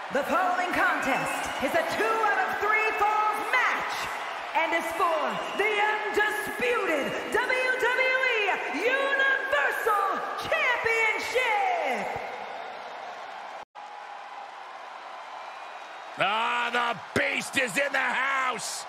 The following contest is a 2 out of 3 falls match and is for the undisputed WWE Universal Championship. The Beast is in the house.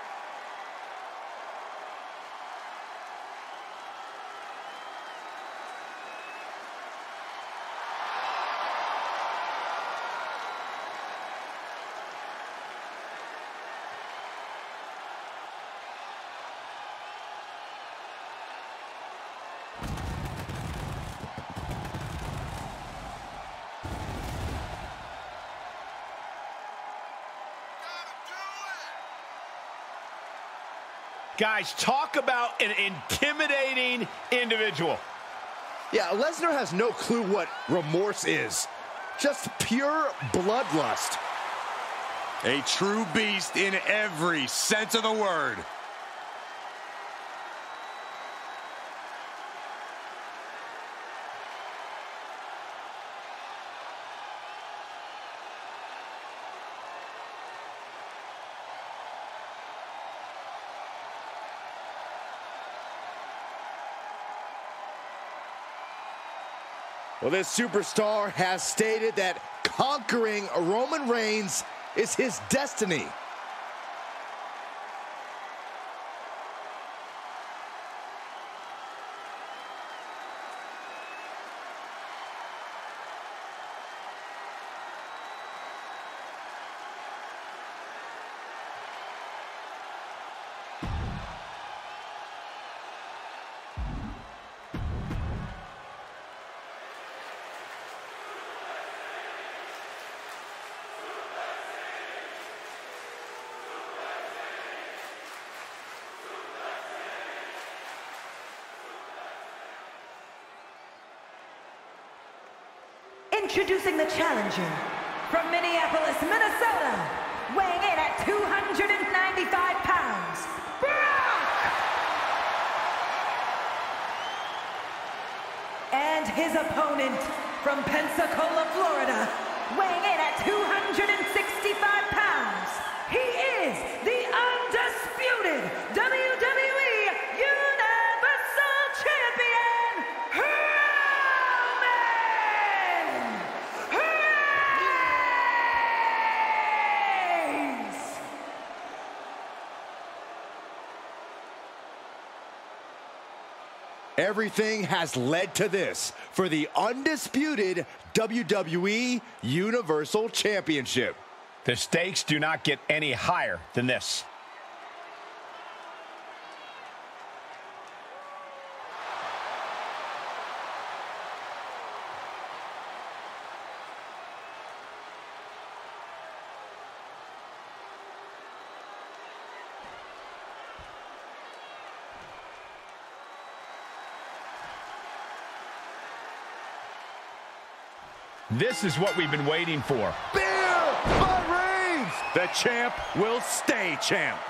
Guys, talk about an intimidating individual. Yeah, Lesnar has no clue what remorse is. Just pure bloodlust. A true beast in every sense of the word. Well, this superstar has stated that conquering Roman Reigns is his destiny. Introducing the challenger from Minneapolis, Minnesota, weighing in at 295 pounds, Brock! And his opponent from Pensacola, Florida, weighing in at 265 pounds, he is the undisputed WWE Universal Champion, Everything has led to this for the undisputed WWE Universal Championship. The stakes do not get any higher than this. This is what we've been waiting for. Beer by Reigns! The champ will stay champ.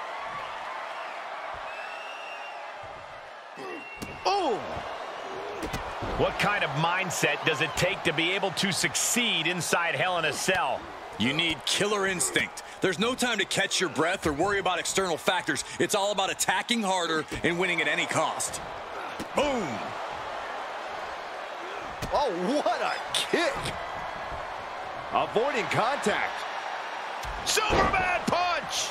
Oh! What kind of mindset does it take to be able to succeed inside Hell in a Cell? You need killer instinct. There's no time to catch your breath or worry about external factors. It's all about attacking harder and winning at any cost. Boom! Oh, what a kick! Avoiding contact. Superman punch!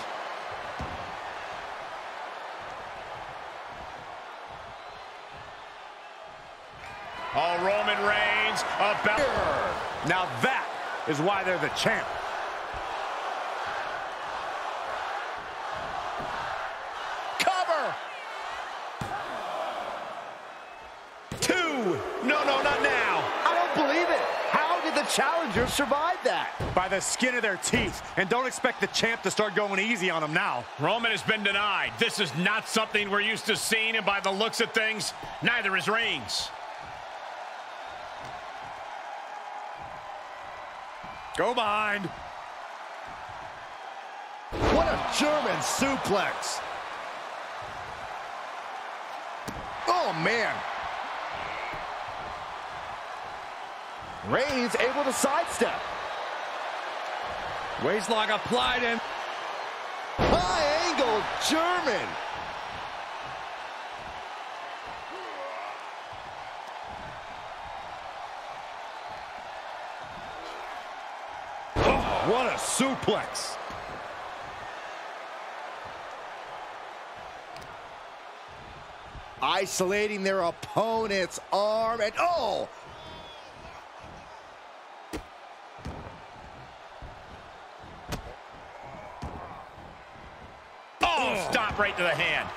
Oh, Roman Reigns about... Now that is why they're the champ. Cover! Two! No, not now. I don't believe it. How did the challenger survive that? By the skin of their teeth. And don't expect the champ to start going easy on them now. Roman has been denied. This is not something we're used to seeing, and by the looks of things, neither is Reigns. Go behind. What a German suplex. Oh, man. Reigns able to sidestep. Waistlock applied and high angle German. Oh, what a suplex. Isolating their opponent's arm and oh! Oh, stop right to the hand.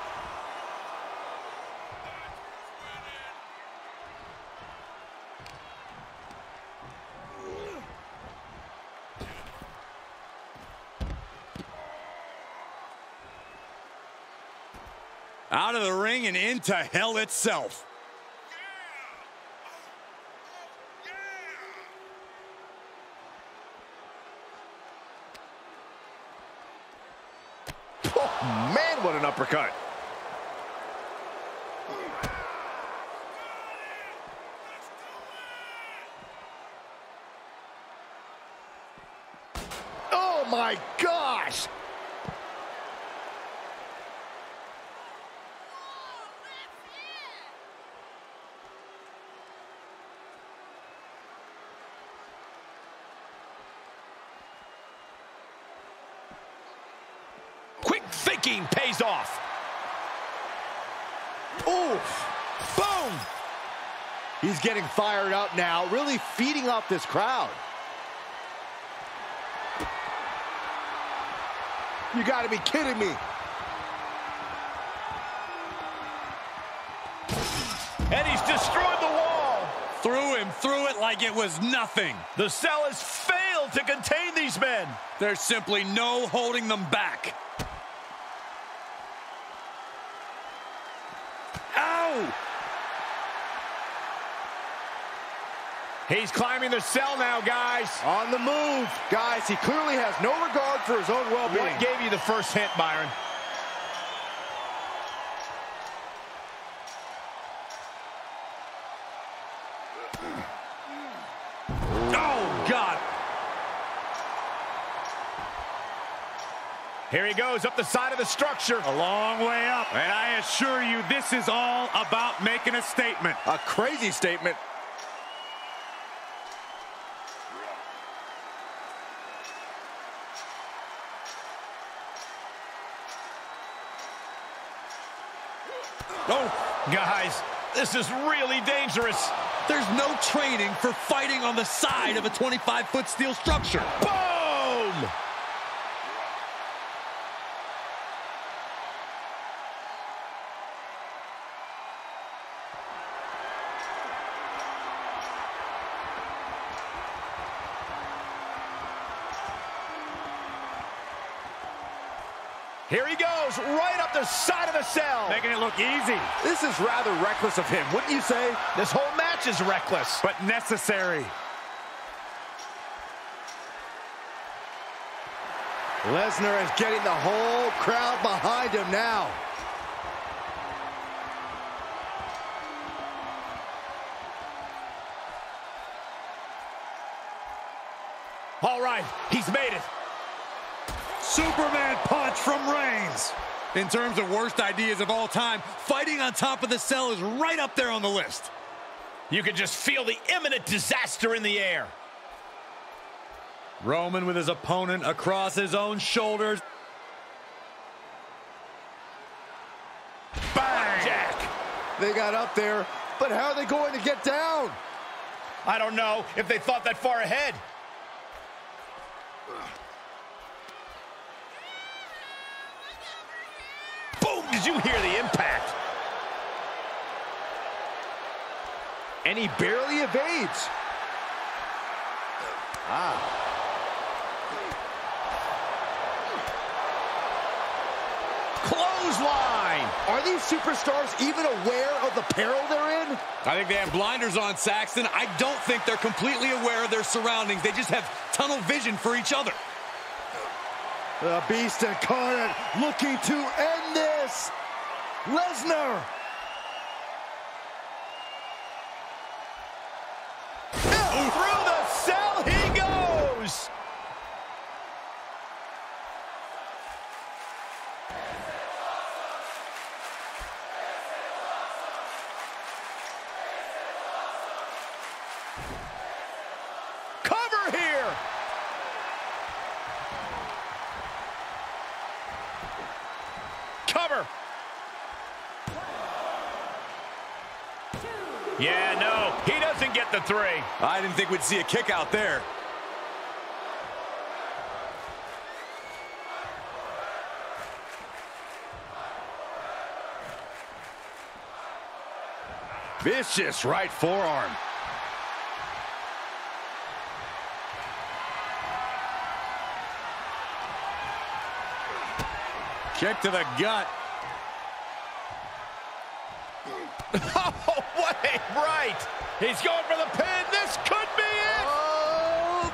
Out of the ring and into hell itself. Oh, man, what an uppercut. Oh, my gosh. Quick thinking pays off. Oof. Boom! He's getting fired up now, really feeding off this crowd. You gotta be kidding me. And he's destroyed the wall. threw him through it like it was nothing. The Cell has failed to contain these men. There's simply no holding them back. Ow! He's climbing the Cell now, guys. On the move. Guys, he clearly has no regard for his own well-being. What gave you the first hint, Byron? Oh, God. Here he goes up the side of the structure. A long way up, and I assure you this is all about making a statement. A crazy statement. Oh, guys, this is really dangerous. There's no training for fighting on the side of a 25-foot steel structure. Boom! Here he goes, right up the side of the Cell. Making it look easy, This is rather reckless of him, wouldn't you say? This whole match is reckless. but necessary. Lesnar is getting the whole crowd behind him now. All right, he's made it. Superman punch from Reigns. In terms of worst ideas of all time, fighting on top of the Cell is right up there on the list. You can just feel the imminent disaster in the air. Roman with his opponent across his own shoulders. Bang! Jack. They got up there, but how are they going to get down? I don't know if they thought that far ahead. Boom! Did you hear the impact? And he barely evades. Clothesline! Are these superstars even aware of the peril they're in? I think they have blinders on, Saxton. I don't think they're completely aware of their surroundings. They just have tunnel vision for each other. The Beast Incarnate looking to end this. Lesnar. Through the Cell he goes! Yeah, no, he doesn't get the 3. I didn't think we'd see a kick out there. Vicious right forearm. Kick to the gut. Oh, what a right. He's going for the pin. This could be it. Oh.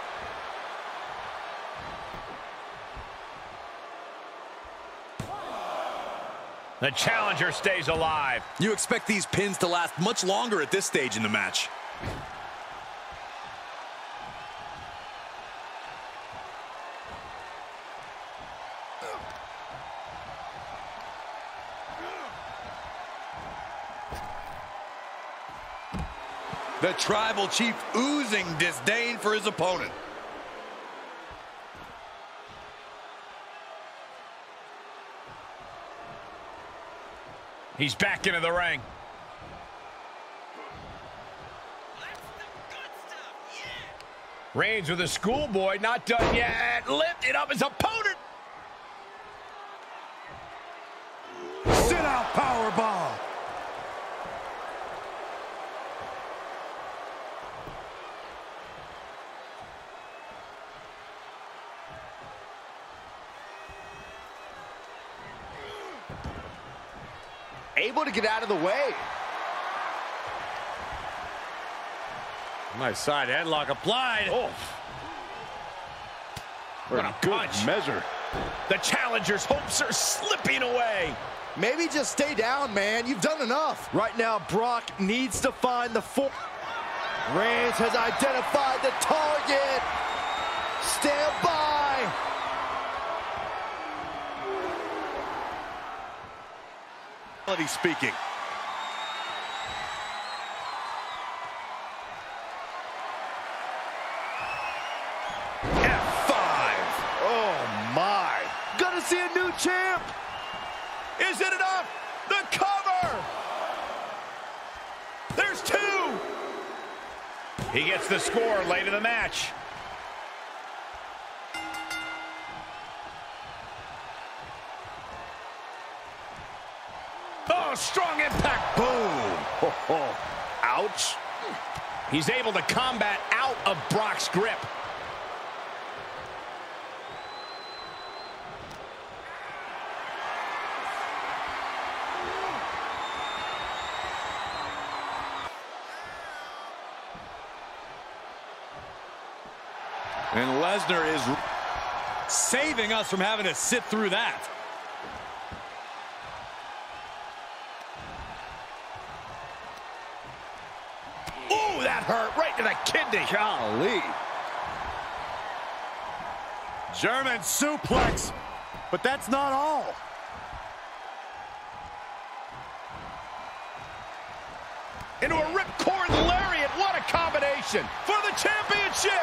The challenger stays alive. You expect these pins to last much longer at this stage in the match. The Tribal Chief oozing disdain for his opponent. He's back into the ring. Reigns with a schoolboy, not done yet. Lifted up his opponent. Sit out powerbomb. Able to get out of the way. Nice side headlock applied. Oh, What a good punch. measure. the challenger's hopes are slipping away. Maybe just stay down, man. You've done enough. Right now, Brock needs to find the Reigns has identified the target. Stand by. Speaking. F5. Oh, my. Gonna see a new champ. Is it enough? The cover. There's 2. He gets the score late in the match. Oh, strong impact. Boom. Oh, ouch. He's able to combat out of Brock's grip. And Lesnar is saving us from having to sit through that. Ooh, that hurt right to the kidney. Golly. German suplex. But that's not all. Into a ripcord lariat. What a combination for the championship.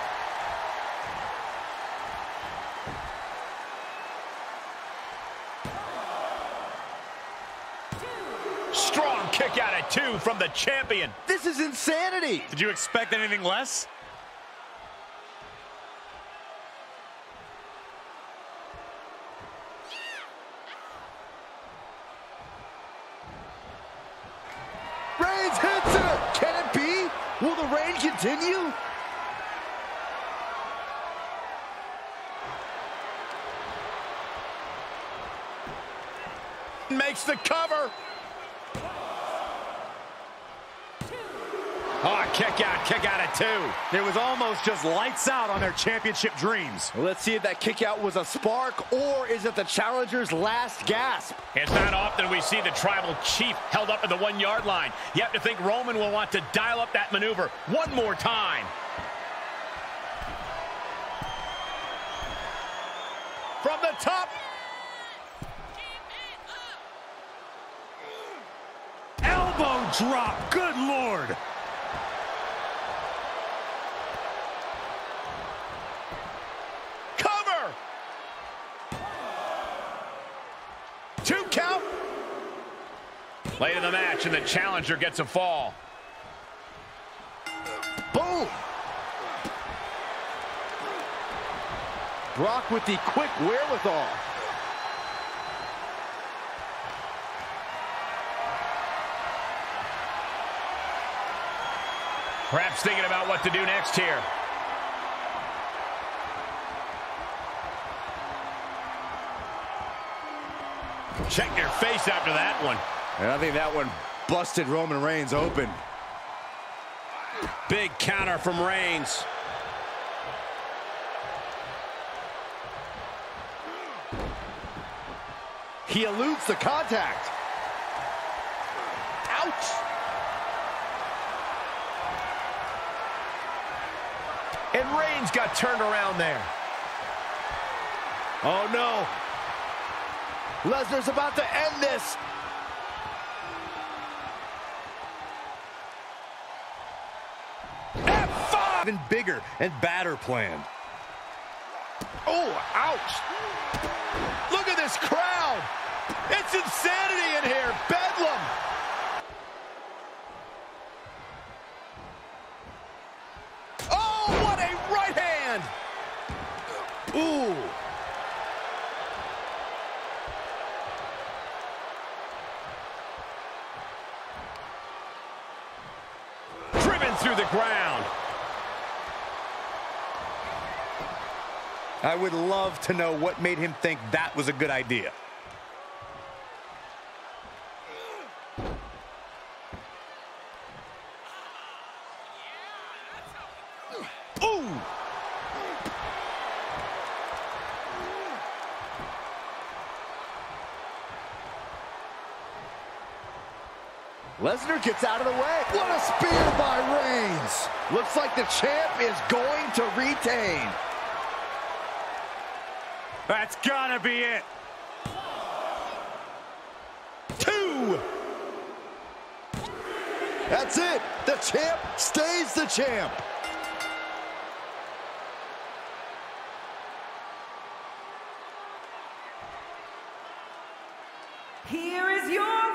Strong kick out at 2 from the champion. This is insanity. Did you expect anything less? Reigns hits it. Can it be? Will the reign continue? Makes the cover. Oh, kick out at 2. It was almost just lights out on their championship dreams. Let's see if that kick out was a spark or is it the challenger's last gasp? It's not often we see the Tribal Chief held up at the 1-yard line. You have to think Roman will want to dial up that maneuver one more time. From the top. Elbow drop. Good Lord. Cover. 2 count. Late in the match, and the challenger gets a fall. Boom! Brock with the quick wherewithal. Perhaps thinking about what to do next here. Check your face after that one. And I think that one busted Roman Reigns open. Big counter from Reigns. He eludes the contact. Ouch! And Reigns got turned around there. Oh, no. Lesnar's about to end this. F5! Even bigger and badder planned. Oh, ouch. Look at this crowd. It's insanity in here. Bedlam. Oh, what a right hand. Ooh. Driven through the ground. I would love to know what made him think that was a good idea. Ooh. Lesnar gets out of the way. What a spear by Reigns. Looks like the champ is going to retain. That's gotta be it. 2. That's it. The champ stays the champ. Here is your